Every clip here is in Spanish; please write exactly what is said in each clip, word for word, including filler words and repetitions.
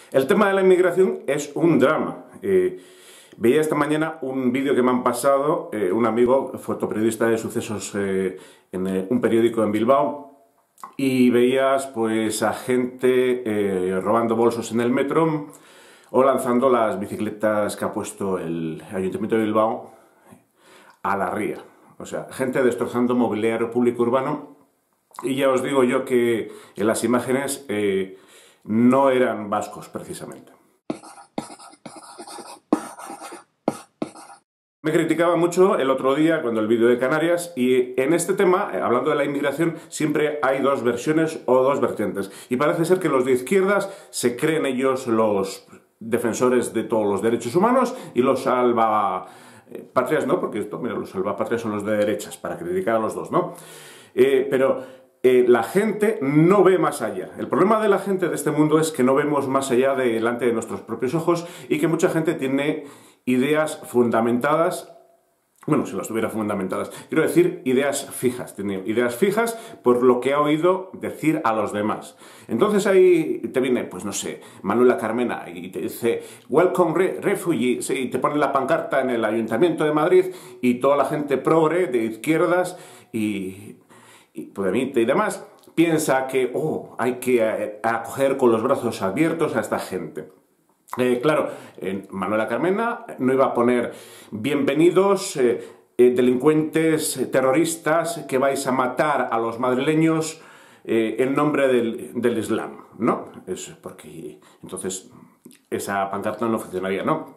El tema de la inmigración es un drama. Eh, veía esta mañana un vídeo que me han pasado eh, un amigo, fotoperiodista de sucesos eh, en eh, un periódico en Bilbao, y veías pues a gente eh, robando bolsos en el metro o lanzando las bicicletas que ha puesto el Ayuntamiento de Bilbao a la ría. O sea, gente destrozando mobiliario público urbano, y ya os digo yo que en las imágenes eh, no eran vascos precisamente. Me criticaba mucho el otro día cuando el vídeo de Canarias, y en este tema, hablando de la inmigración, siempre hay dos versiones o dos vertientes. Y parece ser que los de izquierdas se creen ellos los defensores de todos los derechos humanos y los salvapatrias, ¿no? Porque esto, mira, los salvapatrias son los de derechas, para criticar a los dos, ¿no? Eh, pero eh, la gente no ve más allá. El problema de la gente de este mundo es que no vemos más allá de delante de nuestros propios ojos, y que mucha gente tiene ideas fundamentadas, bueno, si las tuviera fundamentadas, quiero decir ideas fijas, tiene ideas fijas por lo que ha oído decir a los demás. Entonces ahí te viene, pues no sé, Manuela Carmena y te dice "Welcome re refugees", y te pone la pancarta en el Ayuntamiento de Madrid, y toda la gente progre de izquierdas y, y Podemita y demás piensa que, oh, hay que acoger con los brazos abiertos a esta gente. Eh, claro, eh, Manuela Carmena no iba a poner bienvenidos eh, eh, delincuentes, eh, terroristas que vais a matar a los madrileños eh, en nombre del, del Islam, ¿no? Es porque entonces esa pancarta no funcionaría, ¿no?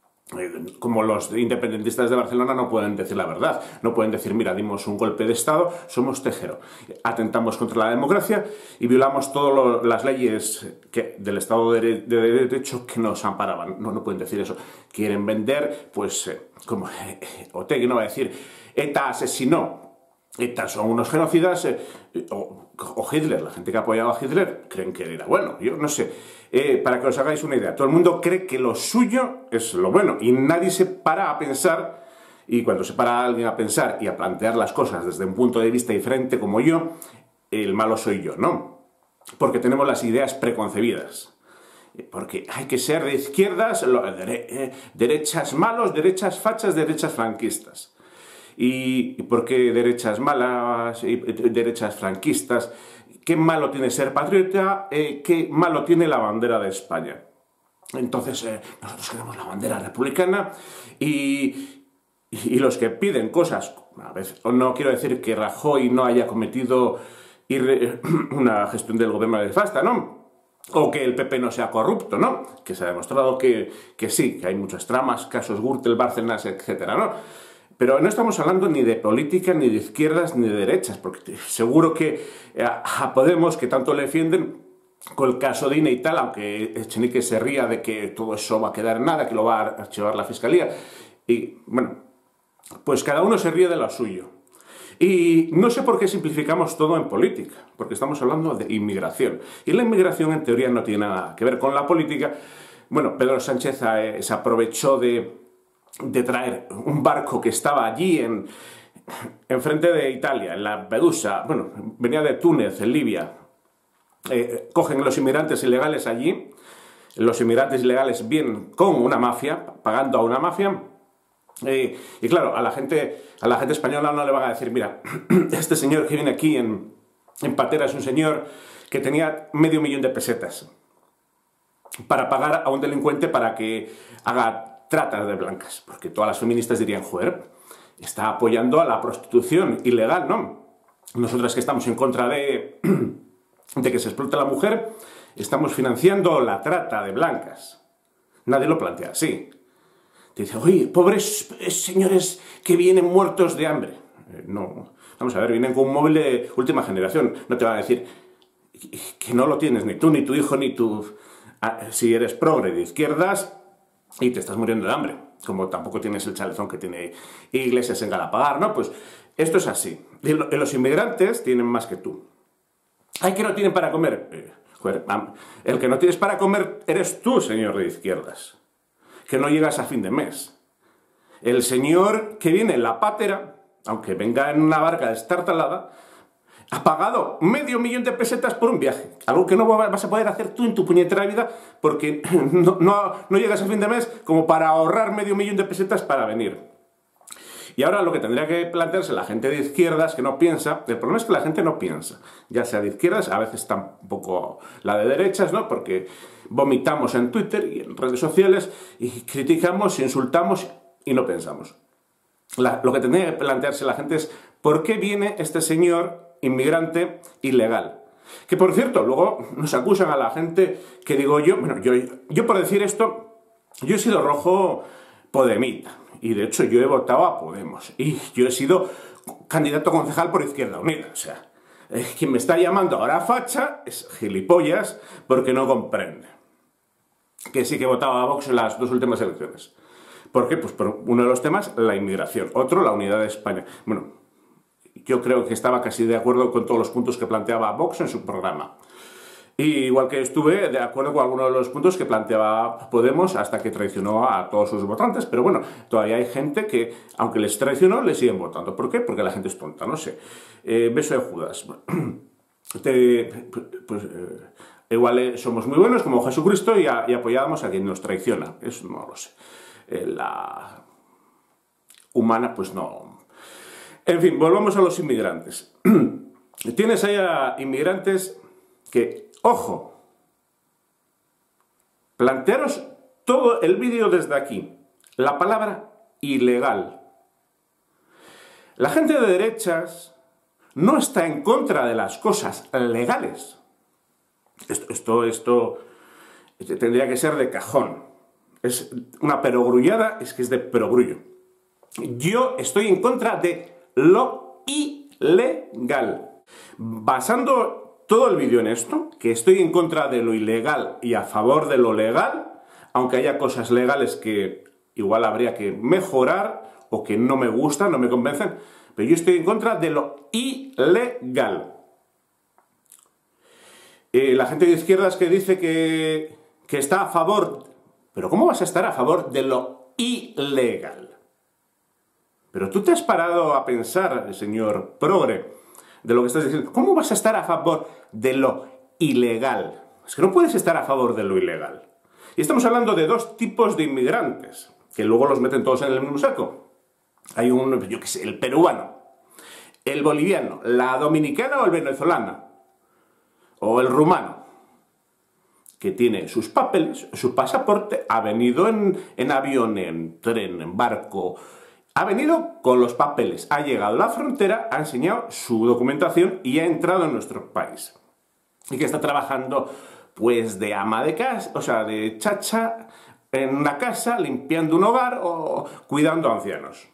Como los independentistas de Barcelona no pueden decir la verdad, no pueden decir, mira, dimos un golpe de Estado, somos Tejero, atentamos contra la democracia y violamos todas las leyes que, del Estado de, de Derecho que nos amparaban. No, no pueden decir eso. Quieren vender, pues, eh, como eh, Otegi no va a decir, ETA asesinó. ETA son unos genocidas, eh, o, o Hitler, la gente que apoyaba a Hitler creen que era bueno, yo no sé. Eh, para que os hagáis una idea, todo el mundo cree que lo suyo es lo bueno y nadie se para a pensar, y cuando se para a alguien a pensar y a plantear las cosas desde un punto de vista diferente como yo, el malo soy yo, ¿no? Porque tenemos las ideas preconcebidas. Porque hay que ser de izquierdas, derechas malos, derechas fachas, derechas franquistas. ¿Y por qué derechas malas y derechas franquistas? ¿Qué malo tiene ser patriota? Eh, ¿Qué malo tiene la bandera de España? Entonces, eh, nosotros queremos la bandera republicana, y, y los que piden cosas, a veces, no quiero decir que Rajoy no haya cometido una gestión del gobierno nefasta, ¿no? O que el P P no sea corrupto, ¿no? Que se ha demostrado que, que sí, que hay muchas tramas, casos Gürtel, Bárcenas, etcétera, ¿no? Pero no estamos hablando ni de política, ni de izquierdas, ni de derechas, porque seguro que a Podemos, que tanto le defienden, con el caso de I N E y tal, aunque Echenique se ría de que todo eso va a quedar en nada, que lo va a archivar la Fiscalía, y bueno, pues cada uno se ríe de lo suyo. Y no sé por qué simplificamos todo en política, porque estamos hablando de inmigración. Y la inmigración en teoría no tiene nada que ver con la política. Bueno, Pedro Sánchez eh, se aprovechó de... de traer un barco que estaba allí en, en frente de Italia, en Lampedusa, bueno, venía de Túnez, en Libia. Eh, cogen los inmigrantes ilegales allí, los inmigrantes ilegales vienen con una mafia, pagando a una mafia, eh, y claro, a la gente, a la gente española no le van a decir, mira, este señor que viene aquí en, en patera es un señor que tenía medio millón de pesetas para pagar a un delincuente para que haga trata de blancas, porque todas las feministas dirían, joder, está apoyando a la prostitución ilegal, ¿no? Nosotras que estamos en contra de, de que se explote a la mujer, estamos financiando la trata de blancas. Nadie lo plantea así. Te dice, oye, pobres señores que vienen muertos de hambre. Eh, no, vamos a ver, vienen con un móvil de última generación. No te van a decir que no lo tienes ni tú, ni tu hijo, ni tú. Ah, si eres progre de izquierdas y te estás muriendo de hambre, como tampoco tienes el chaletón que tiene Iglesias en Galapagar, ¿no? Pues esto es así. Y los inmigrantes tienen más que tú. ¿Ay, que no tienen para comer? Eh, joder, el que no tienes para comer eres tú, señor de izquierdas, que no llegas a fin de mes. El señor que viene en la pátera, aunque venga en una barca destartalada, ha pagado medio millón de pesetas por un viaje, algo que no vas a poder hacer tú en tu puñetera vida porque no, no, no llegas a fin de mes como para ahorrar medio millón de pesetas para venir. Y ahora lo que tendría que plantearse la gente de izquierdas que no piensa, el problema es que la gente no piensa, ya sea de izquierdas, a veces tampoco la de derechas, ¿no? Porque vomitamos en Twitter y en redes sociales y criticamos, insultamos y no pensamos. La, lo que tendría que plantearse la gente es ¿por qué viene este señor inmigrante ilegal? Que por cierto, luego nos acusan a la gente que digo yo, bueno, yo, yo por decir esto, yo he sido rojo podemita, y de hecho yo he votado a Podemos, y yo he sido candidato a concejal por Izquierda Unida, o sea, eh, quien me está llamando ahora facha es gilipollas porque no comprende que sí que he votado a Vox en las dos últimas elecciones. ¿Por qué? Pues por uno de los temas, la inmigración, otro, la unidad de España. Bueno, yo creo que estaba casi de acuerdo con todos los puntos que planteaba Vox en su programa. Y igual que estuve de acuerdo con algunos de los puntos que planteaba Podemos hasta que traicionó a todos sus votantes. Pero bueno, todavía hay gente que, aunque les traicionó, les siguen votando. ¿Por qué? Porque la gente es tonta, no sé. Eh, beso de Judas. Te, pues, eh, igual eh, somos muy buenos como Jesucristo y, a, y apoyamos a quien nos traiciona. Eso no lo sé. Eh, la humana, pues no. En fin, volvamos a los inmigrantes. Tienes ahí a inmigrantes que, ojo, plantearos todo el vídeo desde aquí. La palabra ilegal. La gente de derechas no está en contra de las cosas legales. Esto, esto, esto tendría que ser de cajón. Es una perogrullada, es que es de perogrullo. Yo estoy en contra de lo ilegal. Basando todo el vídeo en esto, que estoy en contra de lo ilegal y a favor de lo legal, aunque haya cosas legales que igual habría que mejorar o que no me gustan, no me convencen, pero yo estoy en contra de lo ilegal. Eh, la gente de izquierdas que dice que, que está a favor, pero ¿cómo vas a estar a favor de lo ilegal? Pero tú te has parado a pensar, señor progre, de lo que estás diciendo. ¿Cómo vas a estar a favor de lo ilegal? Es que no puedes estar a favor de lo ilegal. Y estamos hablando de dos tipos de inmigrantes, que luego los meten todos en el mismo saco. Hay un, yo qué sé, el peruano, el boliviano, la dominicana o el venezolana, o el rumano, que tiene sus papeles, su pasaporte, ha venido en, en avión, en tren, en barco. Ha venido con los papeles, ha llegado a la frontera, ha enseñado su documentación y ha entrado en nuestro país. Y que está trabajando, pues, de ama de casa, o sea, de chacha en una casa, limpiando un hogar o cuidando a ancianos.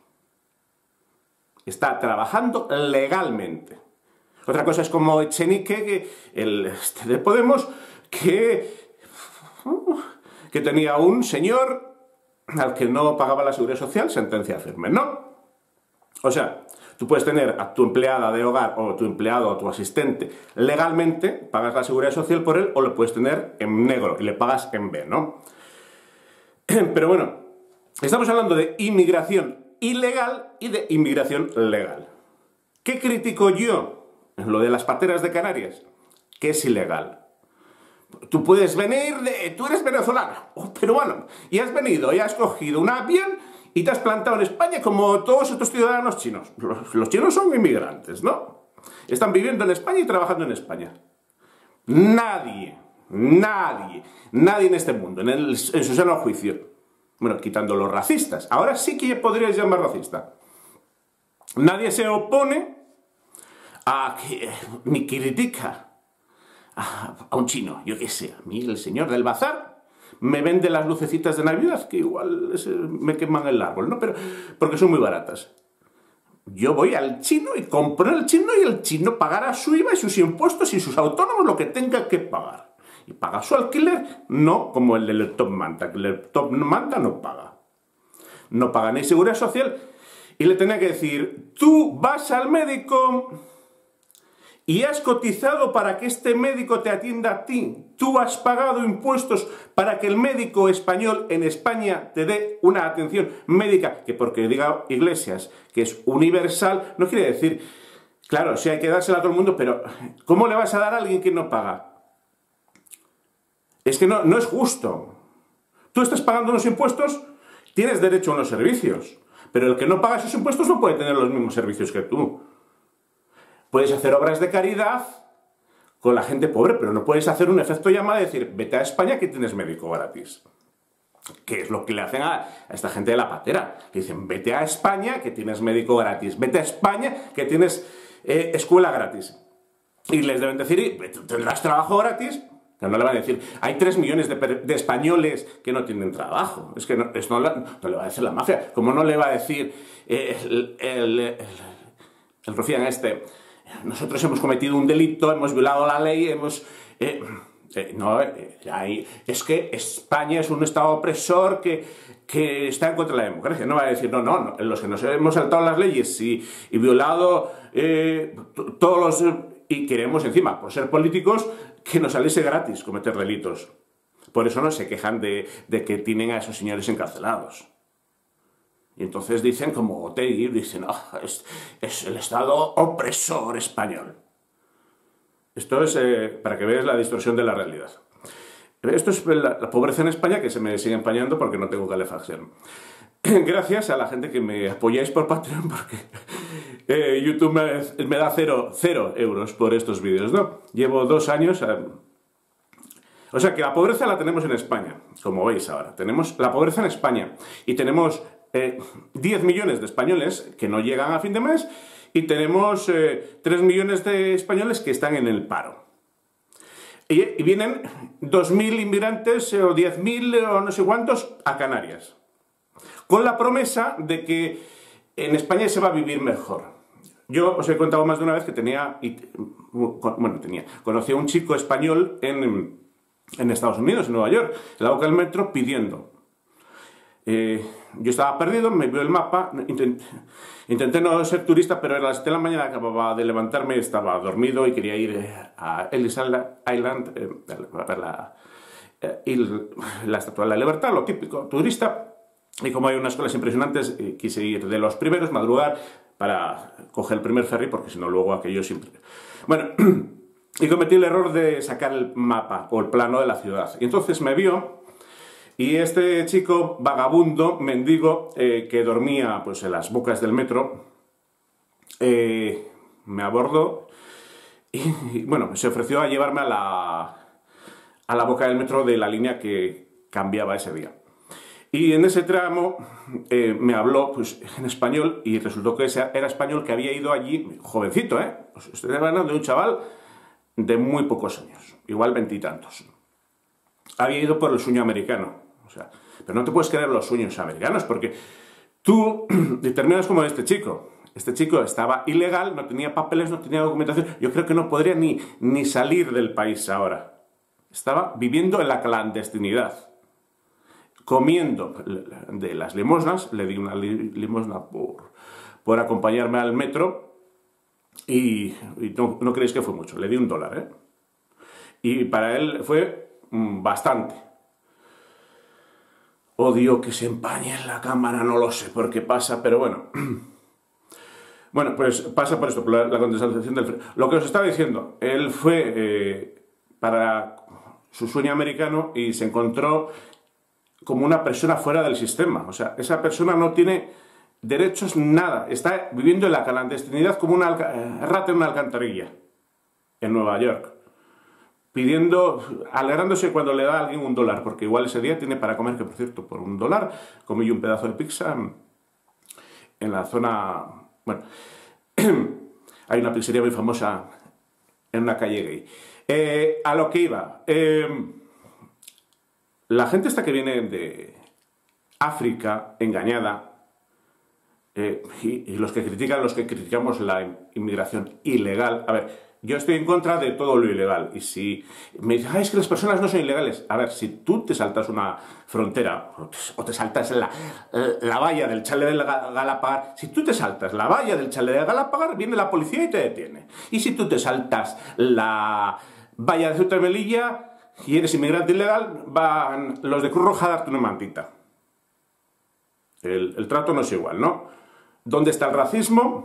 Está trabajando legalmente. Otra cosa es como Echenique, que el este de Podemos, que, que tenía un señor al que no pagaba la seguridad social, sentencia firme, ¿no? O sea, tú puedes tener a tu empleada de hogar o tu empleado o tu asistente legalmente, pagas la seguridad social por él, o lo puedes tener en negro y le pagas en B, ¿no? Pero bueno, estamos hablando de inmigración ilegal y de inmigración legal. ¿Qué critico yo? Lo de las pateras de Canarias, que es ilegal. Tú puedes venir de... Tú eres venezolano o peruano y has venido y has cogido un avión y te has plantado en España como todos estos ciudadanos chinos. Los, los chinos son inmigrantes, ¿no? Están viviendo en España y trabajando en España. Nadie, nadie, nadie en este mundo, en, el, en su sano juicio, bueno, quitando los racistas, ahora sí que podrías llamar racista, nadie se opone a que, ni critica a un chino, yo qué sé, a mí el señor del bazar me vende las lucecitas de Navidad que igual me queman el árbol, ¿no? Pero porque son muy baratas. Yo voy al chino y compro el chino y el chino pagará su I V A y sus impuestos y sus autónomos lo que tenga que pagar. Y paga su alquiler, no como el del Top Manta, que el Top Manta no paga. No paga ni seguridad social y le tenía que decir, tú vas al médico y has cotizado para que este médico te atienda a ti. Tú has pagado impuestos para que el médico español en España te dé una atención médica, que porque diga Iglesias que es universal, no quiere decir Claro, sí hay que dársela a todo el mundo, pero ¿cómo le vas a dar a alguien que no paga? Es que no, no es justo. Tú estás pagando unos impuestos, tienes derecho a unos servicios, pero el que no paga esos impuestos no puede tener los mismos servicios que tú. Puedes hacer obras de caridad con la gente pobre, pero no puedes hacer un efecto llamada y decir, vete a España que tienes médico gratis. Que es lo que le hacen a, a esta gente de la patera. Que dicen, vete a España que tienes médico gratis. Vete a España que tienes eh, escuela gratis. Y les deben decir, tendrás trabajo gratis. Pero no le van a decir, hay tres millones de, de españoles que no tienen trabajo. Es que no, es no, no le va a decir la mafia. Como no le va a decir eh, el, el, el, el rufián este, nosotros hemos cometido un delito, hemos violado la ley, hemos... Eh, Eh, no, eh, hay, es que España es un Estado opresor que, que está en contra de la democracia. No va a decir, no, no, no los que nos hemos saltado las leyes y, y violado eh, todos los... y queremos encima, por ser políticos, que nos saliese gratis cometer delitos. Por eso no se quejan de, de que tienen a esos señores encarcelados. Y entonces dicen, como Otegi, dicen, oh, es, es el Estado opresor español. Esto es eh, para que veas la distorsión de la realidad. Esto es la, la pobreza en España que se me sigue empañando porque no tengo calefacción. Gracias a la gente que me apoyáis por Patreon porque eh, YouTube me, me da cero, cero euros por estos vídeos, ¿no? Llevo dos años... Eh, o sea que la pobreza la tenemos en España, como veis ahora. Tenemos la pobreza en España y tenemos eh, diez millones de españoles que no llegan a fin de mes y tenemos eh, tres millones de españoles que están en el paro. Y, y vienen dos mil inmigrantes eh, o diez mil o no sé cuántos a Canarias. Con la promesa de que en España se va a vivir mejor. Yo os he contado más de una vez que tenía, bueno, tenía, conocí a un chico español en, en Estados Unidos, en Nueva York, en la boca del metro, pidiendo. Eh, yo estaba perdido, me vio el mapa, intenté, intenté no ser turista, pero a las siete de la mañana acababa de levantarme, estaba dormido y quería ir a Ellis Island eh, a ver la, eh, la Estatua de la Libertad, lo típico turista, y como hay unas colas impresionantes, eh, quise ir de los primeros, madrugar, para coger el primer ferry, porque si no luego aquello siempre... Bueno, y cometí el error de sacar el mapa o el plano de la ciudad, y entonces me vio. Y este chico vagabundo, mendigo, eh, que dormía pues, en las bocas del metro, eh, me abordó y, y, bueno, se ofreció a llevarme a la, a la boca del metro de la línea que cambiaba ese día. Y en ese tramo eh, me habló pues, en español y resultó que ese era español que había ido allí, jovencito, ¿eh? Pues estoy hablando de un chaval de muy pocos años, igual veintitantos. Había ido por el sueño americano. O sea, pero no te puedes creer los sueños americanos porque tú determinas como este chico. Este chico estaba ilegal, no tenía papeles, no tenía documentación. Yo creo que no podría ni, ni salir del país ahora. Estaba viviendo en la clandestinidad. Comiendo de las limosnas, le di una limosna por, por acompañarme al metro y, y no, no creéis que fue mucho, le di un dólar, ¿eh? Y para él fue mmm, bastante. Odio que se empañe en la cámara, no lo sé por qué pasa, pero bueno. Bueno, pues pasa por esto, por la, la condensación del frío. Lo que os estaba diciendo, él fue eh, para su sueño americano y se encontró como una persona fuera del sistema. O sea, esa persona no tiene derechos, nada. Está viviendo en la clandestinidad como una rata en una alcantarilla en Nueva York. Pidiendo, alegrándose cuando le da a alguien un dólar, porque igual ese día tiene para comer, que por cierto, por un dólar, comí un pedazo de pizza en la zona... Bueno, hay una pizzería muy famosa en una calle gay. Eh, a lo que iba, eh, la gente esta que viene de África, engañada, eh, y, y los que critican, los que criticamos la inmigración ilegal, a ver... Yo estoy en contra de todo lo ilegal. Y si me dicen, ah, es que las personas no son ilegales. A ver, si tú te saltas una frontera, o te, o te saltas la, la valla del Chale de Galapagar, si tú te saltas la valla del Chale de Galapagar, viene la policía y te detiene. Y si tú te saltas la valla de Ceuta y Melilla y eres inmigrante ilegal, van los de Cruz Roja a darte una mantita. El, el trato no es igual, ¿no? ¿Dónde está el racismo?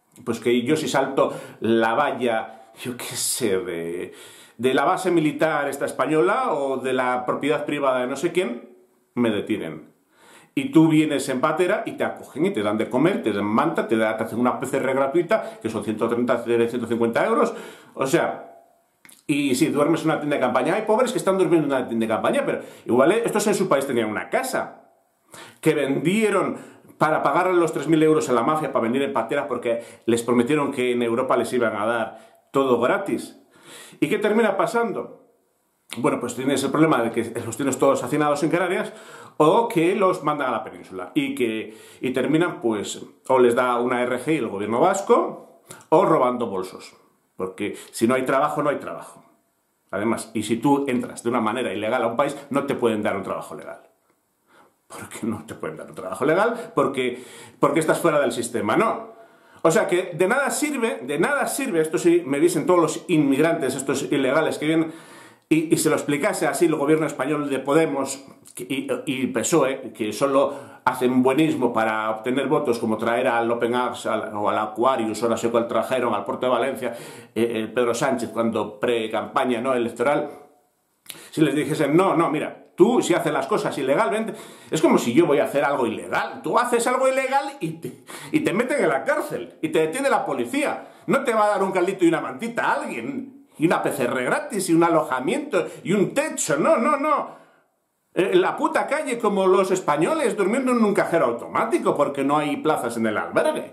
pues que yo si salto la valla, yo qué sé, de, de la base militar esta española o de la propiedad privada de no sé quién, me detienen. Y tú vienes en patera y te acogen y te dan de comer, te dan manta, te, da, te hacen una P C R gratuita, que son ciento treinta, ciento cincuenta euros. O sea, y si duermes en una tienda de campaña, hay pobres que están durmiendo en una tienda de campaña, pero igual estos en su país tenían una casa, que vendieron para pagar los tres mil euros a la mafia para venir en patera porque les prometieron que en Europa les iban a dar todo gratis. ¿Y qué termina pasando? Bueno, pues tienes el problema de que los tienes todos hacinados en Canarias o que los mandan a la península y que y terminan, pues, o les da una R G I el gobierno vasco o robando bolsos. Porque si no hay trabajo, no hay trabajo. Además, y si tú entras de una manera ilegal a un país, no te pueden dar un trabajo legal. Porque no te pueden dar un trabajo legal, porque, porque estás fuera del sistema, no. O sea que de nada sirve, de nada sirve, esto si me dicen todos los inmigrantes, estos ilegales que vienen, y, y se lo explicase así el gobierno español de Podemos y, y P S O E, que solo hacen buenismo para obtener votos, como traer al Open Arms al, o al Aquarius, o no sé cuál trajeron, al Puerto de Valencia, eh, eh, Pedro Sánchez, cuando pre-campaña no electoral, si les dijesen, no, no, mira, tú si haces las cosas ilegalmente, es como si yo voy a hacer algo ilegal. Tú haces algo ilegal y te, y te meten en la cárcel, y te detiene la policía. No te va a dar un caldito y una mantita a alguien, y una P C R gratis, y un alojamiento, y un techo, no, no, no. En la puta calle como los españoles durmiendo en un cajero automático porque no hay plazas en el albergue.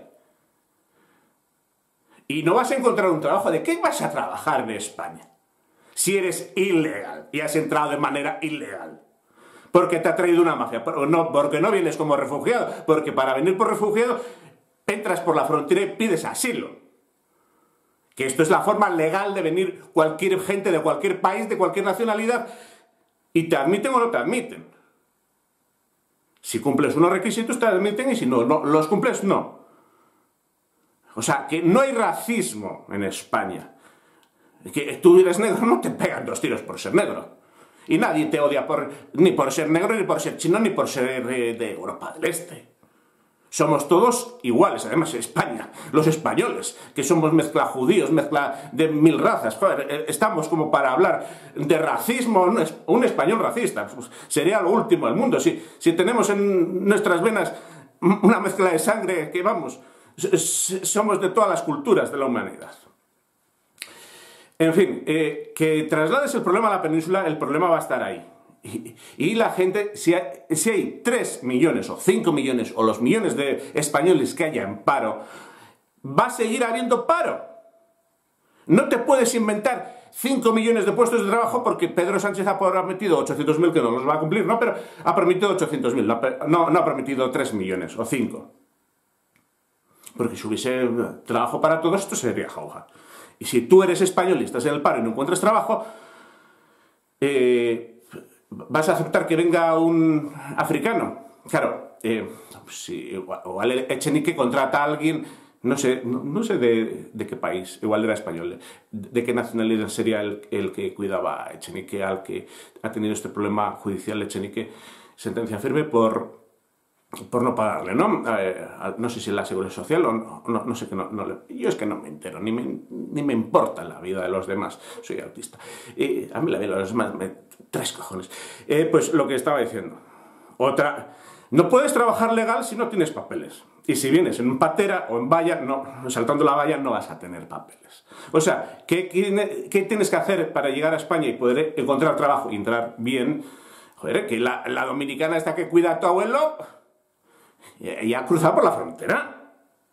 Y no vas a encontrar un trabajo. ¿De qué vas a trabajar en España? Si eres ilegal y has entrado de manera ilegal. Porque te ha traído una mafia. No, porque no vienes como refugiado. Porque para venir por refugiado entras por la frontera y pides asilo. Que esto es la forma legal de venir cualquier gente de cualquier país, de cualquier nacionalidad. Y te admiten o no te admiten. Si cumples unos requisitos te admiten y si no, no los cumples, no. O sea, que no hay racismo en España. Que tú eres negro, no te pegan dos tiros por ser negro. Y nadie te odia por, ni por ser negro, ni por ser chino, ni por ser eh, de Europa del Este. Somos todos iguales, además España, los españoles, que somos mezcla judíos, mezcla de mil razas. Joder, estamos como para hablar de racismo, un español racista. Pues sería lo último del mundo. Si, si tenemos en nuestras venas una mezcla de sangre que, vamos, somos de todas las culturas de la humanidad. En fin, eh, que traslades el problema a la península, el problema va a estar ahí. Y, y la gente, si hay, si hay tres millones o cinco millones o los millones de españoles que haya en paro, va a seguir habiendo paro. No te puedes inventar cinco millones de puestos de trabajo porque Pedro Sánchez ha prometido ochocientos mil, que no los va a cumplir, no, pero ha prometido ochocientos mil, no, no, no ha prometido tres millones o cinco. Porque si hubiese trabajo para todos, esto sería jauja. Y si tú eres español y estás en el paro y no encuentras trabajo, eh, ¿vas a aceptar que venga un africano? Claro, eh, si igual Echenique contrata a alguien, no sé, no, no sé de, de qué país, igual era español, de, de qué nacionalidad sería el, el que cuidaba a Echenique, al que ha tenido este problema judicial Echenique, sentencia firme por, por no pagarle, ¿no? Eh, no sé si es la Seguridad Social o no, no, no sé, que no, no, yo es que no me entero, ni me, ni me importa la vida de los demás, soy autista. Eh, a mí la vida de los demás me... tres cojones. Eh, pues lo que estaba diciendo. Otra... No puedes trabajar legal si no tienes papeles. Y si vienes en patera o en valla, no, saltando la valla, no vas a tener papeles. O sea, ¿qué, qué, qué tienes que hacer para llegar a España y poder encontrar trabajo y entrar bien? Joder, que la, la dominicana esta que cuida a tu abuelo y ha cruzado por la frontera.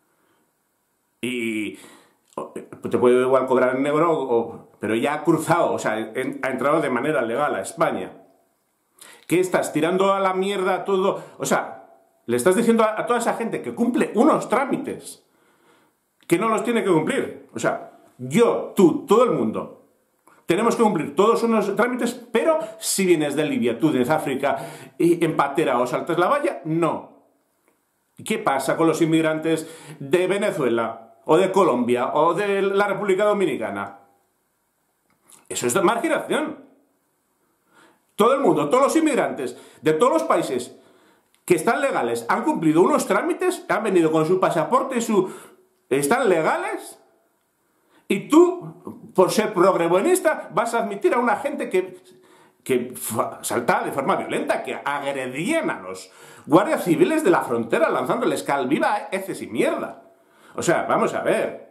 Y te puede igual cobrar en negro, o, pero ya ha cruzado, o sea, ha entrado de manera legal a España. ¿Qué estás tirando a la mierda todo? O sea, le estás diciendo a, a toda esa gente que cumple unos trámites que no los tiene que cumplir. O sea, yo, tú, todo el mundo, tenemos que cumplir todos unos trámites, pero si vienes de Libia, tú de África, y en patera o saltas la valla, no. ¿Qué pasa con los inmigrantes de Venezuela, o de Colombia, o de la República Dominicana? Eso es marginación. Todo el mundo, todos los inmigrantes de todos los países que están legales han cumplido unos trámites, han venido con su pasaporte y su... están legales y tú, por ser progrebuenista, vas a admitir a una gente que, que saltaba de forma violenta, que agredían a los guardias civiles de la frontera lanzándoles cal viva, heces y mierda. O sea, vamos a ver.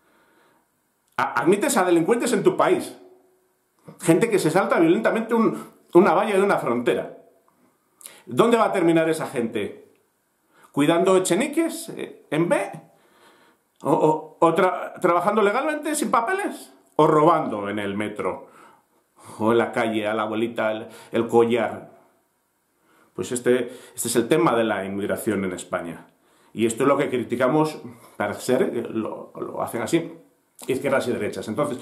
Admites a delincuentes en tu país. Gente que se salta violentamente un, una valla de una frontera. ¿Dónde va a terminar esa gente? ¿Cuidando echeniques eh, en B? ¿O, o, o tra trabajando legalmente sin papeles? ¿O robando en el metro? ¿O en la calle a la abuelita el, el collar? Pues este, este es el tema de la inmigración en España. Y esto es lo que criticamos, parece ser, lo, lo hacen así, izquierdas y derechas. Entonces,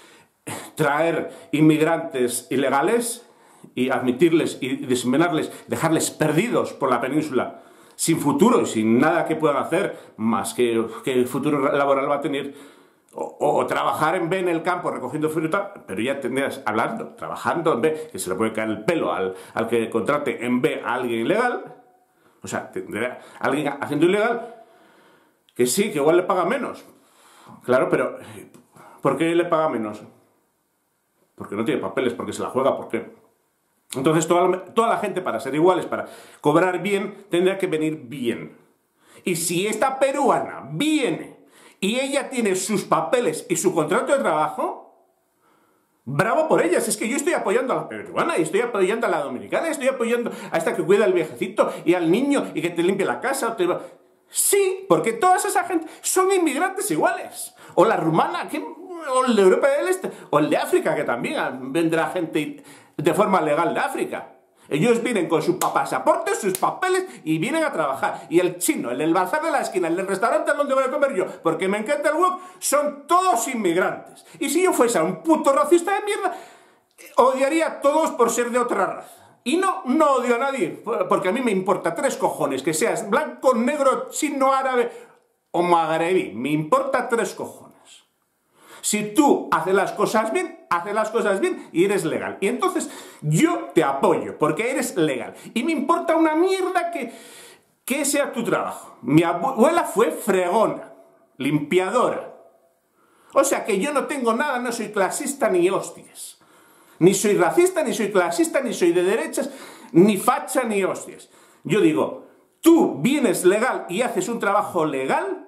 traer inmigrantes ilegales y admitirles y diseminarles, dejarles perdidos por la península, sin futuro y sin nada que puedan hacer, más que, que el futuro laboral va a tener, o, o trabajar en B en el campo recogiendo fruta, pero ya tendrías, hablando, trabajando en B, que se le puede caer el pelo al, al que contrate en B a alguien ilegal, o sea, tendría alguien haciendo ilegal, que sí, que igual le paga menos. Claro, pero ¿por qué le paga menos? Porque no tiene papeles, porque se la juega, ¿por qué? Entonces toda la, toda la gente, para ser iguales, para cobrar bien, tendría que venir bien. Y si esta peruana viene y ella tiene sus papeles y su contrato de trabajo, bravo por ellas. Es que yo estoy apoyando a la peruana y estoy apoyando a la dominicana y estoy apoyando a esta que cuida al viejecito y al niño y que te limpie la casa. Te... Sí, porque todas esa gente son inmigrantes iguales. O la rumana, que... o el de Europa del Este, o el de África, que también vendrá gente de forma legal de África. Ellos vienen con sus pasaportes, sus papeles y vienen a trabajar. Y el chino, el del bazar de la esquina, el del restaurante donde voy a comer yo, porque me encanta el wok, son todos inmigrantes. Y si yo fuese un puto racista de mierda, odiaría a todos por ser de otra raza. Y no, no odio a nadie, porque a mí me importa tres cojones, que seas blanco, negro, chino, árabe o magrebí. Me importa tres cojones. Si tú haces las cosas bien, haces las cosas bien y eres legal. Y entonces yo te apoyo porque eres legal. Y me importa una mierda que, que sea tu trabajo. Mi abuela fue fregona, limpiadora. O sea que yo no tengo nada, no soy clasista ni hostias. Ni soy racista, ni soy clasista, ni soy de derechas, ni facha, ni hostias. Yo digo, tú vienes legal y haces un trabajo legal,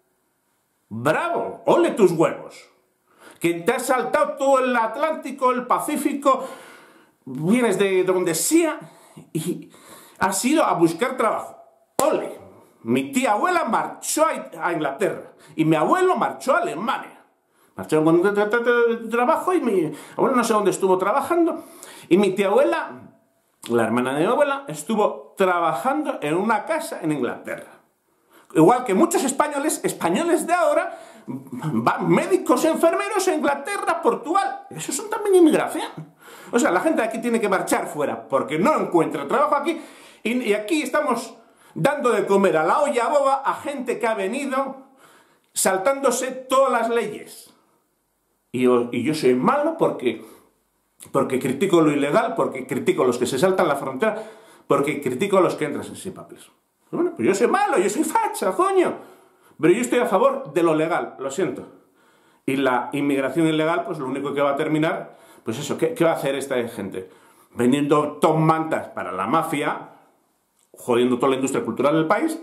bravo, ole tus huevos. Que te has saltado todo el Atlántico, el Pacífico, vienes de donde sea y has ido a buscar trabajo. ¡Ole! Mi tía abuela marchó a Inglaterra y mi abuelo marchó a Alemania. Marchó con trabajo y mi abuelo no sé dónde estuvo trabajando. Y mi tía abuela, la hermana de mi abuela, estuvo trabajando en una casa en Inglaterra. Igual que muchos españoles, españoles de ahora, van médicos, enfermeros a Inglaterra, Portugal. Eso son también inmigración. O sea, la gente de aquí tiene que marchar fuera porque no encuentra trabajo aquí. Y, y aquí estamos dando de comer a la olla boba a gente que ha venido saltándose todas las leyes. Y yo, y yo soy malo porque, porque critico lo ilegal, porque critico a los que se saltan la frontera, porque critico a los que entran sin papeles. Bueno, pues yo soy malo, yo soy facha, coño. Pero yo estoy a favor de lo legal, lo siento. Y la inmigración ilegal, pues lo único que va a terminar, pues eso, ¿qué, qué va a hacer esta gente? Vendiendo top mantas para la mafia, jodiendo toda la industria cultural del país.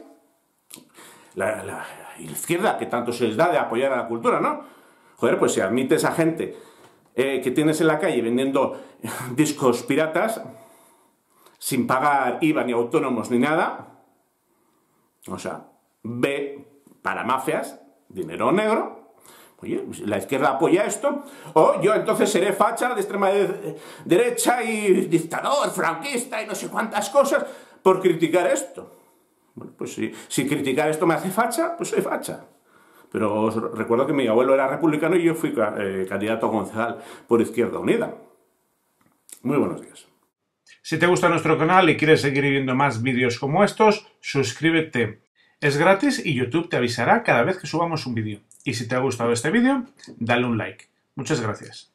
La, la, la izquierda, que tanto se les da de apoyar a la cultura, ¿no? Joder, pues si admites a gente eh, que tienes en la calle vendiendo discos piratas, sin pagar I V A ni autónomos ni nada, o sea, B para mafias, dinero negro. Oye, la izquierda apoya esto, o yo entonces seré facha de extrema de derecha y dictador, franquista y no sé cuántas cosas por criticar esto. Bueno, pues si, si criticar esto me hace facha, pues soy facha. Pero os recuerdo que mi abuelo era republicano y yo fui eh, candidato a concejal por Izquierda Unida. Muy buenos días. Si te gusta nuestro canal y quieres seguir viendo más vídeos como estos, suscríbete. Es gratis y YouTube te avisará cada vez que subamos un vídeo. Y si te ha gustado este vídeo, dale un like. Muchas gracias.